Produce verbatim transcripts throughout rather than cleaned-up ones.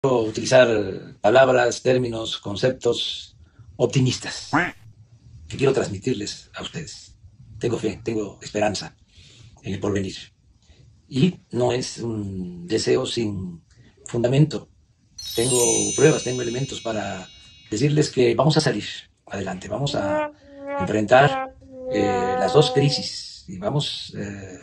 utilizar palabras, términos, conceptos optimistas que quiero transmitirles a ustedes. Tengo fe, tengo esperanza en el porvenir. Y no es un deseo sin fundamento. Tengo pruebas, tengo elementos para decirles que vamos a salir adelante, vamos a enfrentar eh, las dos crisis y vamos eh,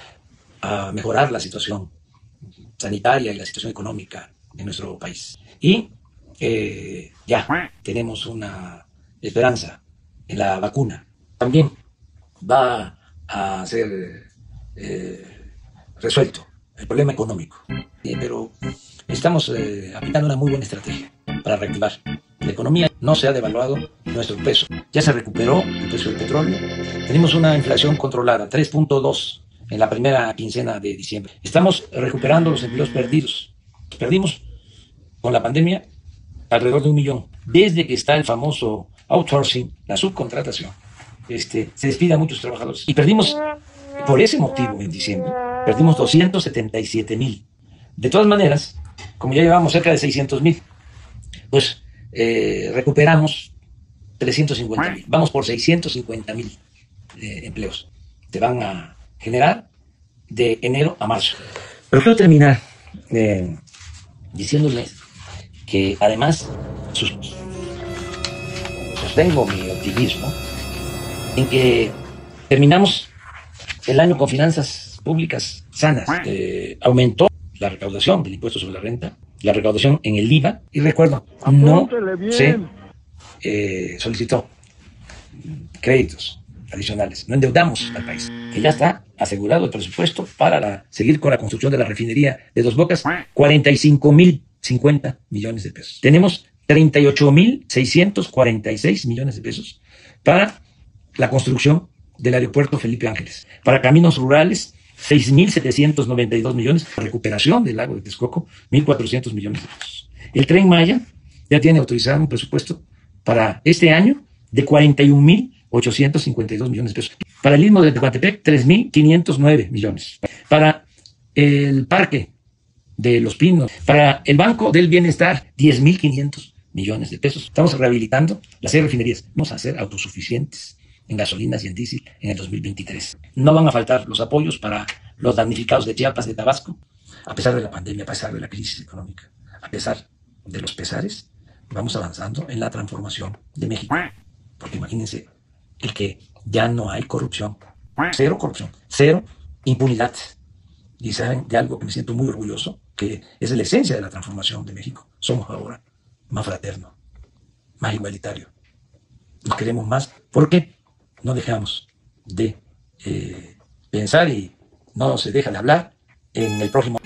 a mejorar la situación sanitaria y la situación económica en nuestro país. Y eh, ya tenemos una esperanza en la vacuna. También va a ser eh, resuelto el problema económico. Eh, pero estamos eh, aplicando una muy buena estrategia para reactivar la economía. No se ha devaluado nuestro peso. Ya se recuperó el precio del petróleo. Tenemos una inflación controlada, tres punto dos en la primera quincena de diciembre. Estamos recuperando los empleos perdidos. Perdimos con la pandemia alrededor de un millón. Desde que está el famoso outsourcing, la subcontratación, este, se despide a muchos trabajadores. Y perdimos, por ese motivo, en diciembre, perdimos doscientos setenta y siete mil. De todas maneras, como ya llevamos cerca de seiscientos mil, pues eh, recuperamos trescientos cincuenta mil. Vamos por seiscientos cincuenta mil eh, empleos. Te van a generar de enero a marzo. Pero quiero terminar eh, diciéndoles que además sus, sostengo mi optimismo en que terminamos el año con finanzas públicas sanas. Eh, aumentó la recaudación del impuesto sobre la renta, la recaudación en el I V A, y recuerdo, no se eh, solicitó créditos adicionales, no endeudamos al país, que ya está asegurado el presupuesto para la, seguir con la construcción de la refinería de Dos Bocas, cuarenta y cinco mil cincuenta millones de pesos. Tenemos treinta y ocho mil seiscientos cuarenta y seis millones de pesos para la construcción del aeropuerto Felipe Ángeles. Para caminos rurales, seis mil setecientos noventa y dos millones. Para recuperación del lago de Texcoco, mil cuatrocientos millones de pesos. El Tren Maya ya tiene autorizado un presupuesto para este año de cuarenta y un mil ochocientos cincuenta y dos millones de pesos. Para el Istmo de Tehuantepec, tres mil quinientos nueve millones. Para el Parque de Los Pinos, para el Banco del Bienestar, diez mil quinientos millones de pesos. Estamos rehabilitando las seis refinerías. Vamos a ser autosuficientes en gasolinas y en diésel en el dos mil veintitrés. No van a faltar los apoyos para los damnificados de Chiapas, de Tabasco, a pesar de la pandemia, a pesar de la crisis económica, a pesar de los pesares, vamos avanzando en la transformación de México. Porque imagínense el que ya no hay corrupción, cero corrupción, cero impunidad. Y saben de algo que me siento muy orgulloso, que es la esencia de la transformación de México. Somos ahora más fraterno, más igualitario. Nos queremos más porque no dejamos de eh, pensar y no se deja de hablar en el próximo.